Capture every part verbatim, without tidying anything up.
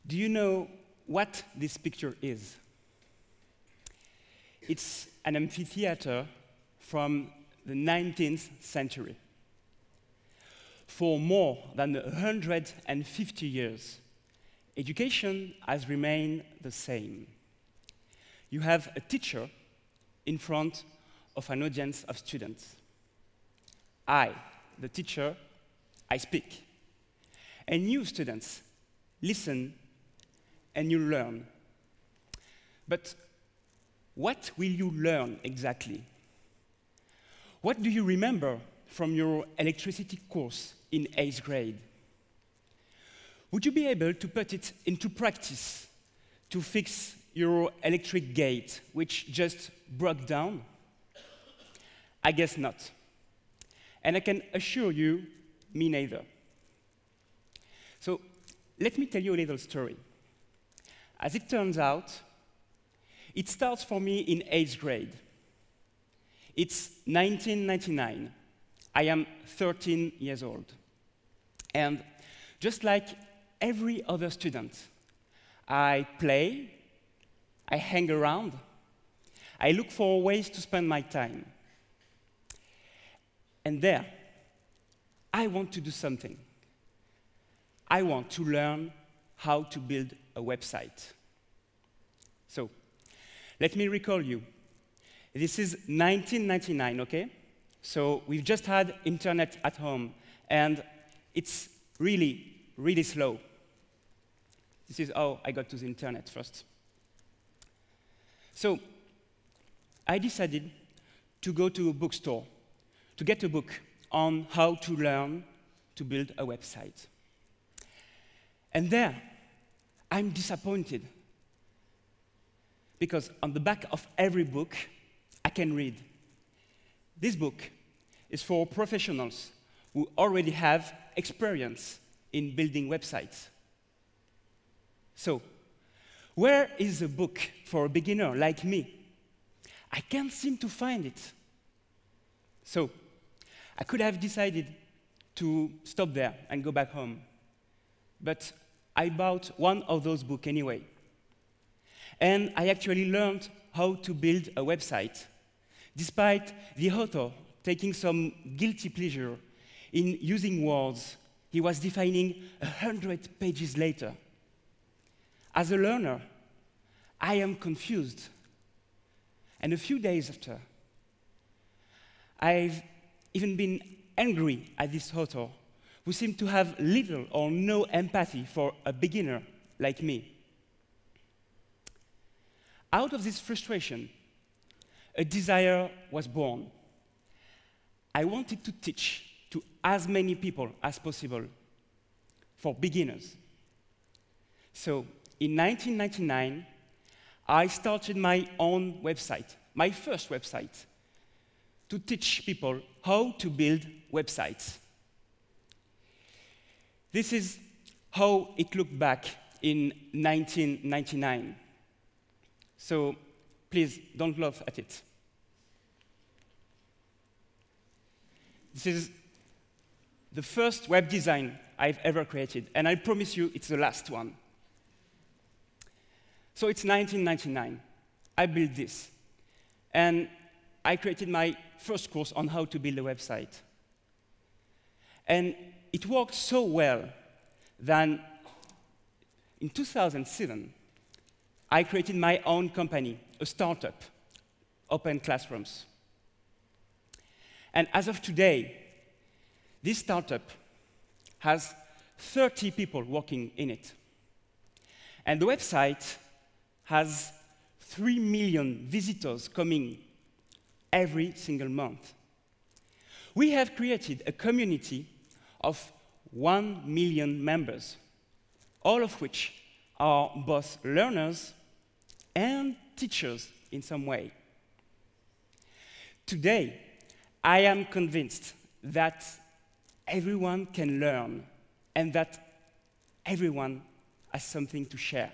Do you know what this picture is? It's an amphitheater from the nineteenth century. For more than one hundred fifty years, education has remained the same. You have a teacher in front of an audience of students. I, the teacher, I speak. And you, students, listen and you learn. But what will you learn exactly? What do you remember from your electricity course in eighth grade? Would you be able to put it into practice to fix your electric gate, which just broke down? I guess not. And I can assure you, me neither. So let me tell you a little story. As it turns out, it starts for me in eighth grade. It's nineteen ninety-nine. I am thirteen years old. And just like every other student, I play, I hang around, I look for ways to spend my time. And there, I want to do something. I want to learn how to build a website. So, let me recall you. This is nineteen ninety-nine, okay? So we've just had internet at home, and it's really, really slow. This is how I got to the internet first. So I decided to go to a bookstore to get a book on how to learn to build a website. And there, I'm disappointed, because on the back of every book, I can read, this book is for professionals who already have experience in building websites. So, where is a book for a beginner like me? I can't seem to find it. So, I could have decided to stop there and go back home. But I bought one of those books anyway. And I actually learned how to build a website, despite the author taking some guilty pleasure in using words he was defining a hundred pages later. As a learner, I am confused. And a few days after, I've even been angry at this author, who seemed to have little or no empathy for a beginner like me. Out of this frustration, a desire was born. I wanted to teach to as many people as possible for beginners. So, in nineteen ninety-nine, I started my own website, my first website, to teach people how to build websites. This is how it looked back in nineteen ninety-nine. So please don't laugh at it. This is the first web design I've ever created, and I promise you it's the last one. So it's nineteen ninety-nine. I built this. And I created my first course on how to build a website. And it worked so well that in two thousand seven, I created my own company, a startup, Open Classrooms. And as of today, this startup has thirty people working in it. And the website has three million visitors coming every single month. We have created a community of one million members, all of which are both learners and teachers in some way. Today, I am convinced that everyone can learn and that everyone has something to share.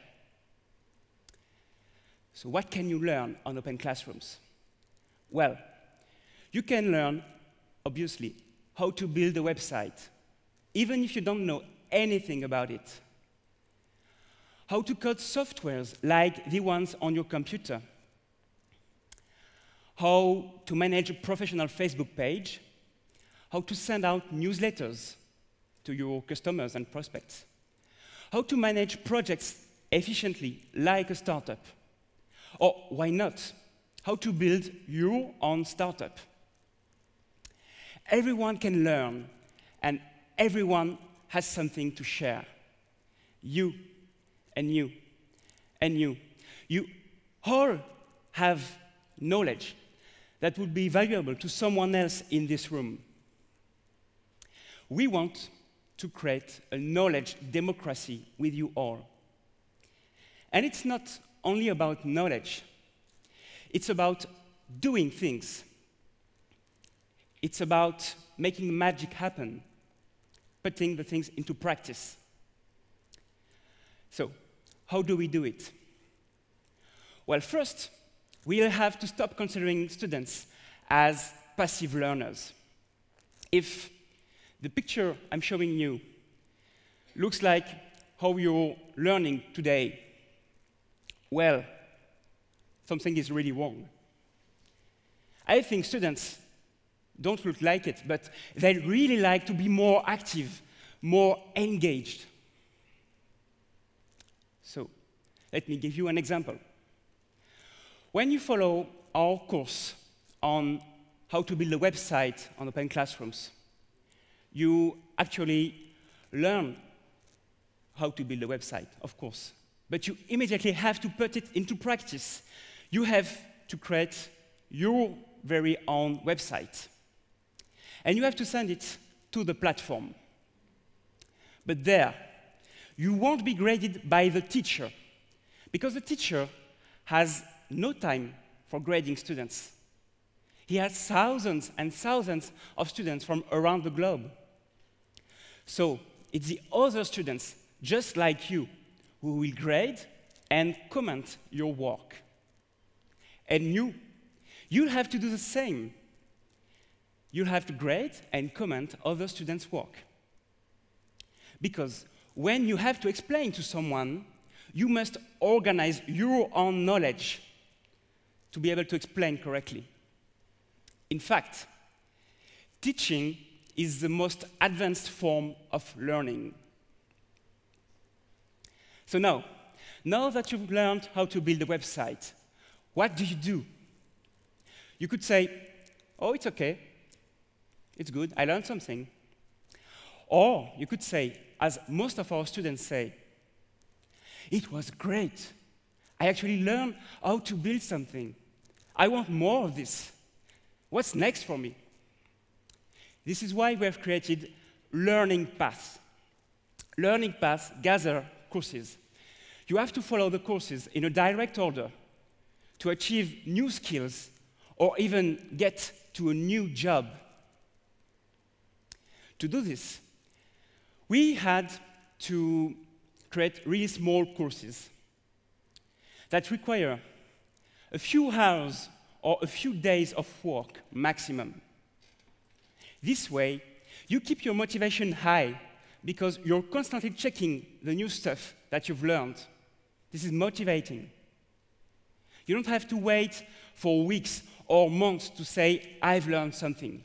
So what can you learn on Open Classrooms? Well, you can learn, obviously, how to build a website, even if you don't know anything about it. how to code softwares like the ones on your computer, how to manage a professional Facebook page, how to send out newsletters to your customers and prospects, how to manage projects efficiently like a startup, or why not, how to build your own startup. Everyone can learn, and everyone has something to share. You, and you, and you. You all have knowledge that would be valuable to someone else in this room. We want to create a knowledge democracy with you all. And it's not only about knowledge. It's about doing things. It's about making magic happen, putting the things into practice. So, how do we do it? Well, first, we'll have to stop considering students as passive learners. If the picture I'm showing you looks like how you're learning today, well, something is really wrong. I think students don't look like it, but they really like to be more active, more engaged. So, let me give you an example. When you follow our course on how to build a website on Open Classrooms, you actually learn how to build a website, of course, but you immediately have to put it into practice. You have to create your very own website. And you have to send it to the platform. But there, you won't be graded by the teacher, because the teacher has no time for grading students. He has thousands and thousands of students from around the globe. So it's the other students, just like you, who will grade and comment your work. And you, you'll have to do the same. You'll have to grade and comment other students' work. Because when you have to explain to someone, you must organize your own knowledge to be able to explain correctly. In fact, teaching is the most advanced form of learning. So now, now that you've learned how to build a website, what do you do? You could say, oh, it's okay. It's good. I learned something. Or you could say, as most of our students say, it was great. I actually learned how to build something. I want more of this. What's next for me? This is why we have created Learning Paths. Learning Paths gather courses. You have to follow the courses in a direct order to achieve new skills or even get to a new job. To do this, we had to create really small courses that require a few hours or a few days of work maximum. This way, you keep your motivation high because you're constantly checking the new stuff that you've learned. This is motivating. You don't have to wait for weeks or months to say, I've learned something.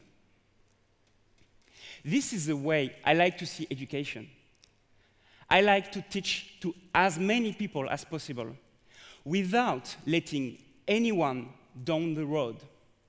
This is the way I like to see education. I like to teach to as many people as possible without letting anyone down the road.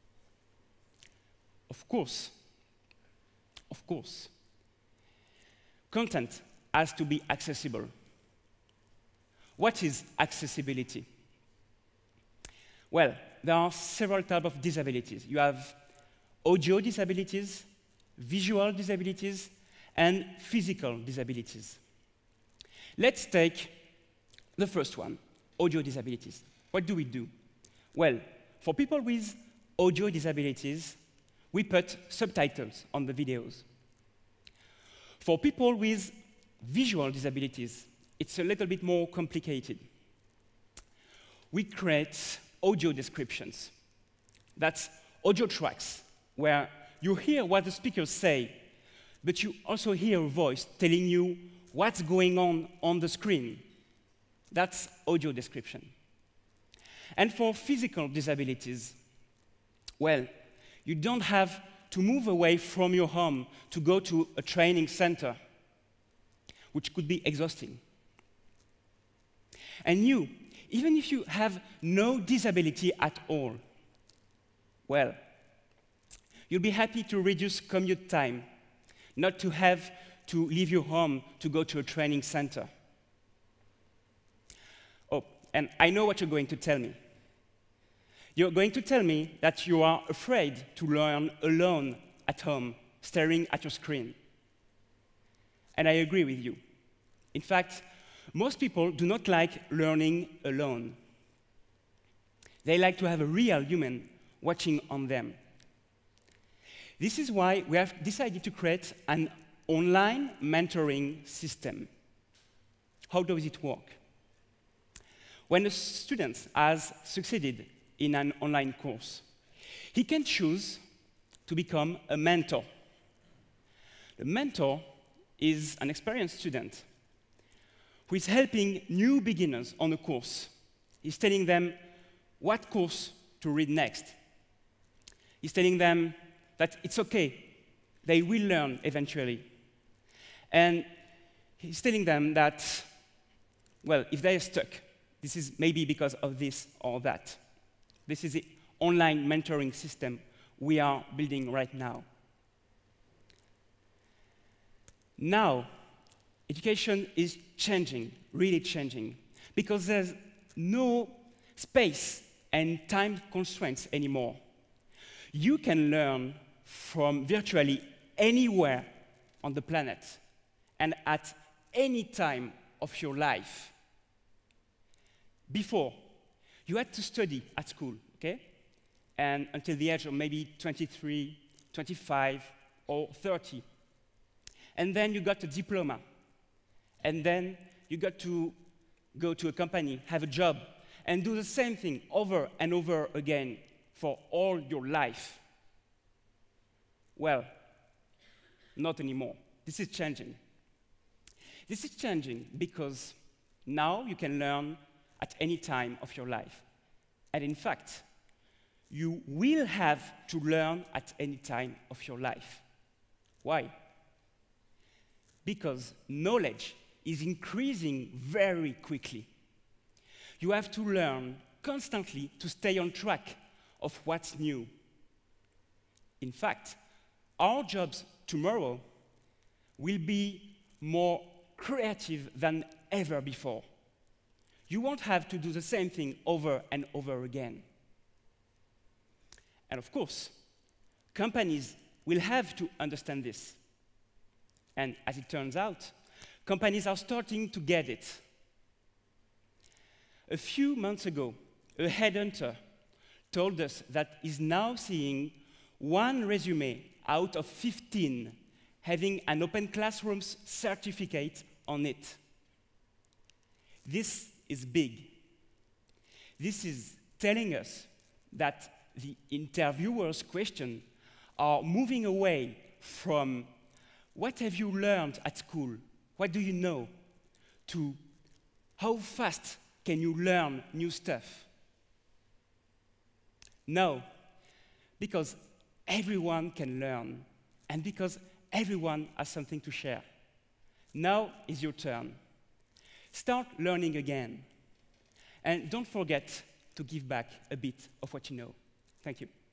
Of course, of course, content has to be accessible. What is accessibility? Well, there are several types of disabilities. You have audio disabilities, visual disabilities, and physical disabilities. Let's take the first one, audio disabilities. What do we do? Well, for people with audio disabilities, we put subtitles on the videos. For people with visual disabilities, it's a little bit more complicated. We create audio descriptions. That's audio tracks where you hear what the speakers say, but you also hear a voice telling you what's going on on the screen. That's audio description. And for physical disabilities, well, you don't have to move away from your home to go to a training center, which could be exhausting. And you, even if you have no disability at all, well, you'll be happy to reduce commute time, not to have to leave your home to go to a training center. Oh, and I know what you're going to tell me. You're going to tell me that you are afraid to learn alone at home, staring at your screen. And I agree with you. In fact, most people do not like learning alone. They like to have a real human watching on them. This is why we have decided to create an online mentoring system. How does it work? When a student has succeeded in an online course, he can choose to become a mentor. The mentor is an experienced student who is helping new beginners on a course. He's telling them what course to read next. He's telling them that it's okay, they will learn eventually. And he's telling them that, well, if they're stuck, this is maybe because of this or that. This is the online mentoring system we are building right now. Now, education is changing, really changing, because there's no space and time constraints anymore. You can learn from virtually anywhere on the planet and at any time of your life. Before, you had to study at school, okay? And until the age of maybe twenty-three, twenty-five, or thirty. And then you got a diploma. And then you got to go to a company, have a job, and do the same thing over and over again for all your life. Well, not anymore. This is changing. This is changing because now you can learn at any time of your life. And in fact, you will have to learn at any time of your life. Why? Because knowledge is increasing very quickly. You have to learn constantly to stay on track of what's new. In fact, our jobs tomorrow will be more creative than ever before. You won't have to do the same thing over and over again. And of course, companies will have to understand this. And as it turns out, companies are starting to get it. A few months ago, a headhunter told us that he's now seeing one resume out of fifteen having an Open Classrooms certificate on it. This is big. This is telling us that the interviewer's questions are moving away from what have you learned at school, what do you know, to how fast can you learn new stuff. No, because everyone can learn, and because everyone has something to share. Now is your turn. Start learning again. And don't forget to give back a bit of what you know. Thank you.